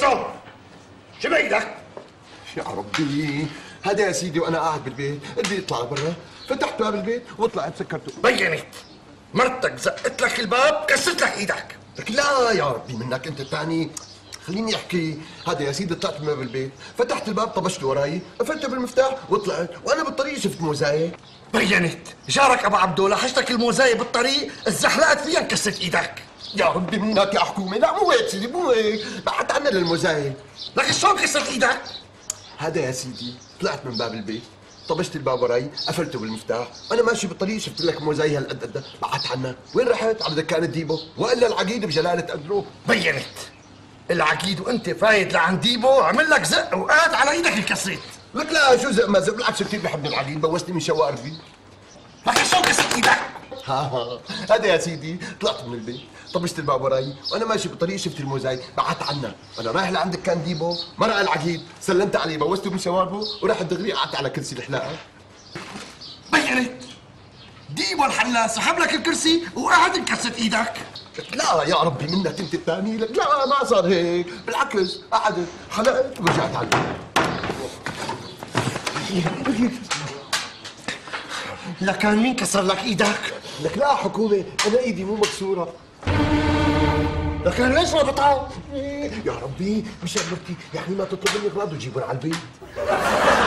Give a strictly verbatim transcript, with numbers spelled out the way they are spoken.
شو؟ شو بايدك؟ يا ربي، هذا يا سيدي وانا قاعد بالبيت، بدي اطلع برا، فتحت باب البيت وطلعت سكرته. بينت مرتك زقت لك الباب كسرت لك ايدك. لك لا يا ربي منك انت الثاني، خليني احكي. هذا يا سيدي طلعت من باب البيت، فتحت الباب طبشت وراي، قفلته بالمفتاح وطلعت، وانا بالطريق شفت موزاية. بينت جارك ابو عبدو لحشتك الموزاية بالطريق، اتزحلقت فيها انكسرت ايدك. يا ربي منك يا حكومة، لا مو هيك سيدي مو هيك، بعدت عنا للموزاية. لك شلون كسرت ايدك؟ هذا يا سيدي طلعت من باب البيت، طبشت الباب وراي، قفلته بالمفتاح، انا ماشي بالطريق شفت لك موزاية هالقد قد، بعدت عنا، وين رحت؟ على دكان ديبو، والا العقيد بجلالة قدره. بينت العقيد وانت فايت لعند ديبو عمل لك زق وقعد على ايدك انكسرت. لك لا شو زق ما زق، بالعكس كثير بحبني العقيد، بوسني من شواربي. لك شلون كسرت ايدك؟ ها ها هذا يا سيدي طلعت من البيت، طبشت الباب وراي، وانا ماشي بالطريق شفت الموزاي، بعدت عنا، انا رايح لعند كان ديبو، مرق العقيد، سلمت عليه بوسته من شواربه، ورحت دغري قعدت على كرسي الحلاقه. بينت ديبو الحلاق سحب لك الكرسي وقعد انكسرت ايدك. لا يا ربي منك انت الثاني، لك لا ما صار هيك، بالعكس قعدت حلقت ورجعت على البيت. لكان مين كسر لك ايدك؟ لك لا حكومه، انا ايدي مو مكسوره. لكن ليش ربطها؟ يا ربي بشغلتي، يعني ما تطلب مني اغراض وتجيبهم على البيت.